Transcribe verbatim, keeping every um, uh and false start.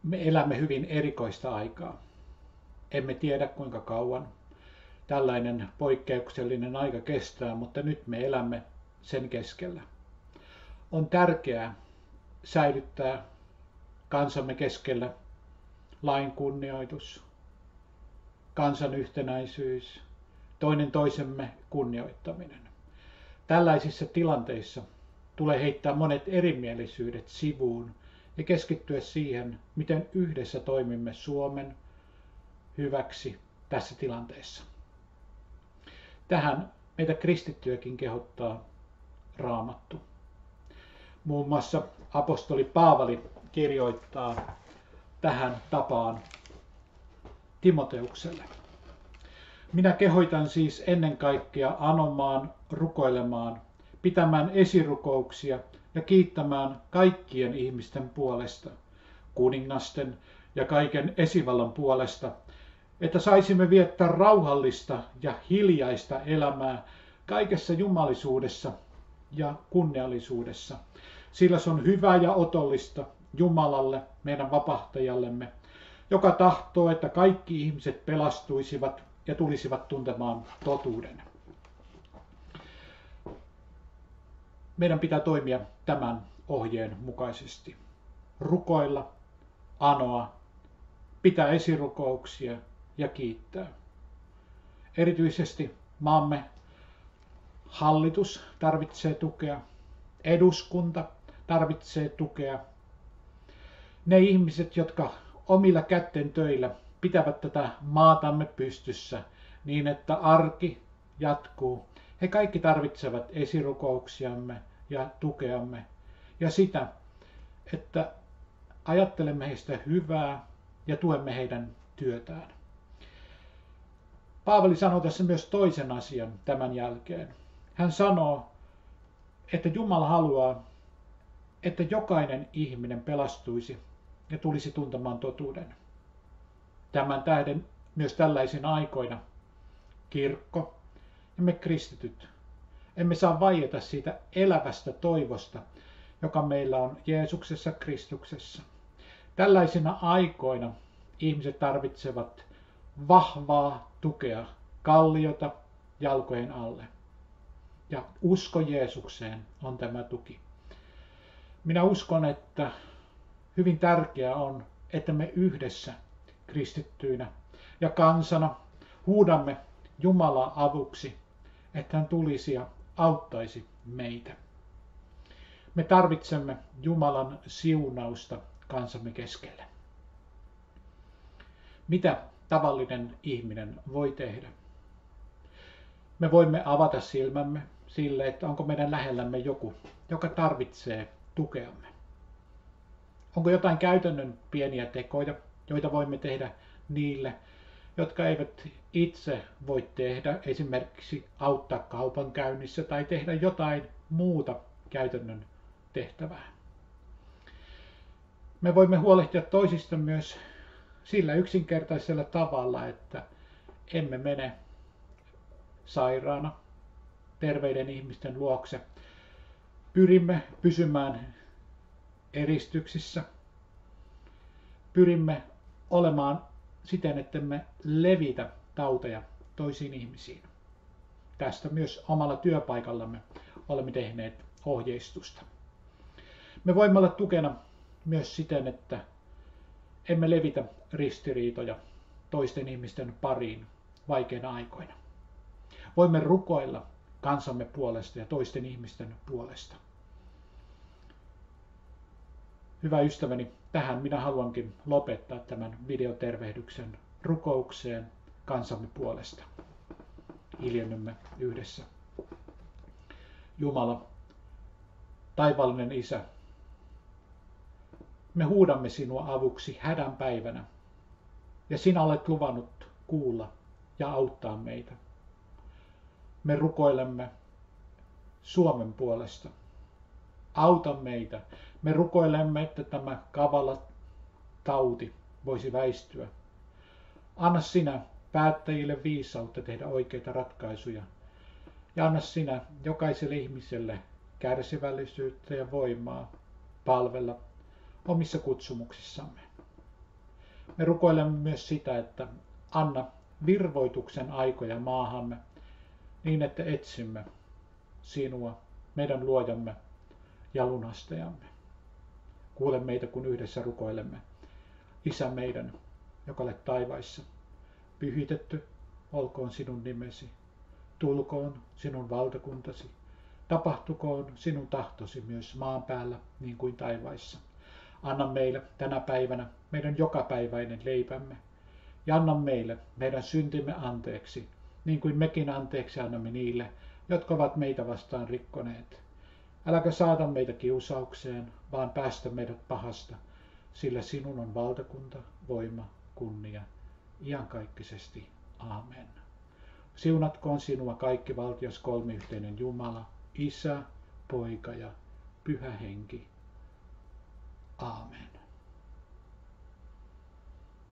Me elämme hyvin erikoista aikaa. Emme tiedä kuinka kauan tällainen poikkeuksellinen aika kestää, mutta nyt me elämme sen keskellä. On tärkeää säilyttää kansamme keskellä lain kunnioitus, kansan yhtenäisyys, toinen toisemme kunnioittaminen. Tällaisissa tilanteissa tulee heittää monet erimielisyydet sivuun ja keskittyä siihen, miten yhdessä toimimme Suomen hyväksi tässä tilanteessa. Tähän meitä kristittyjäkin kehottaa Raamattu. Muun muassa apostoli Paavali kirjoittaa tähän tapaan Timoteukselle. Minä kehoitan siis ennen kaikkea anomaan, rukoilemaan, pitämään esirukouksia ja kiittämään kaikkien ihmisten puolesta, kuningasten ja kaiken esivallan puolesta, että saisimme viettää rauhallista ja hiljaista elämää kaikessa jumalisuudessa ja kunniallisuudessa, sillä se on hyvä ja otollista Jumalalle, meidän vapahtajallemme, joka tahtoo, että kaikki ihmiset pelastuisivat ja tulisivat tuntemaan totuuden. Meidän pitää toimia tämän ohjeen mukaisesti. Rukoilla, anoa, pitää esirukouksia ja kiittää. Erityisesti maamme hallitus tarvitsee tukea, eduskunta tarvitsee tukea. Ne ihmiset, jotka omilla kätten töillä pitävät tätä maatamme pystyssä niin, että arki jatkuu, he kaikki tarvitsevat esirukouksiamme ja tukeamme ja sitä, että ajattelemme heistä hyvää ja tuemme heidän työtään. Paavali sanoo tässä myös toisen asian tämän jälkeen. Hän sanoo, että Jumala haluaa, että jokainen ihminen pelastuisi ja tulisi tuntemaan totuuden. Tämän tähden myös tällaisina aikoina kirkko ja me kristityt emme saa vaieta siitä elävästä toivosta, joka meillä on Jeesuksessa Kristuksessa. Tällaisina aikoina ihmiset tarvitsevat vahvaa tukea, kalliota jalkojen alle. Ja usko Jeesukseen on tämä tuki. Minä uskon, että hyvin tärkeää on, että me yhdessä kristittyinä ja kansana huudamme Jumalaa avuksi, että hän tulisi ja auttaisi meitä. Me tarvitsemme Jumalan siunausta kansamme keskelle. Mitä tavallinen ihminen voi tehdä? Me voimme avata silmämme sille, että onko meidän lähellämme joku, joka tarvitsee tukeamme. Onko jotain käytännön pieniä tekoja, joita voimme tehdä niille, jotka eivät itse voi tehdä, esimerkiksi auttaa kaupankäynnissä tai tehdä jotain muuta käytännön tehtävää. Me voimme huolehtia toisista myös sillä yksinkertaisella tavalla, että emme mene sairaana terveiden ihmisten luokse. Pyrimme pysymään eristyksissä. Pyrimme olemaan siten, että me levitä tauteja toisiin ihmisiin. Tästä myös omalla työpaikallamme olemme tehneet ohjeistusta. Me voimme olla tukena myös siten, että emme levitä ristiriitoja toisten ihmisten pariin vaikeina aikoina. Voimme rukoilla kansamme puolesta ja toisten ihmisten puolesta. Hyvä ystäväni, tähän minä haluankin lopettaa tämän videotervehdyksen rukoukseen kansamme puolesta. Hiljennymme yhdessä. Jumala, taivaallinen Isä, me huudamme sinua avuksi hädän päivänä, ja sinä olet luvannut kuulla ja auttaa meitä. Me rukoilemme Suomen puolesta. Auta meitä. Me rukoilemme, että tämä kavala tauti voisi väistyä. Anna sinä päättäjille viisautta tehdä oikeita ratkaisuja. Ja anna sinä jokaiselle ihmiselle kärsivällisyyttä ja voimaa palvella omissa kutsumuksissamme. Me rukoilemme myös sitä, että anna virvoituksen aikoja maahamme niin, että etsimme sinua, meidän luojamme ja lunastajamme. Kuule meitä, kun yhdessä rukoilemme. Isä meidän, joka olet taivaissa, pyhitetty olkoon sinun nimesi. Tulkoon sinun valtakuntasi. Tapahtukoon sinun tahtosi myös maan päällä niin kuin taivaissa. Anna meille tänä päivänä meidän jokapäiväinen leipämme. Ja anna meille meidän syntimme anteeksi, niin kuin mekin anteeksi annamme niille, jotka ovat meitä vastaan rikkoneet. Äläkä saata meitä kiusaukseen, vaan päästä meidät pahasta, sillä sinun on valtakunta, voima, kunnia, iankaikkisesti. Aamen. Siunatkoon sinua kaikki valtias kolmiyhteinen Jumala, Isä, Poika ja Pyhä Henki.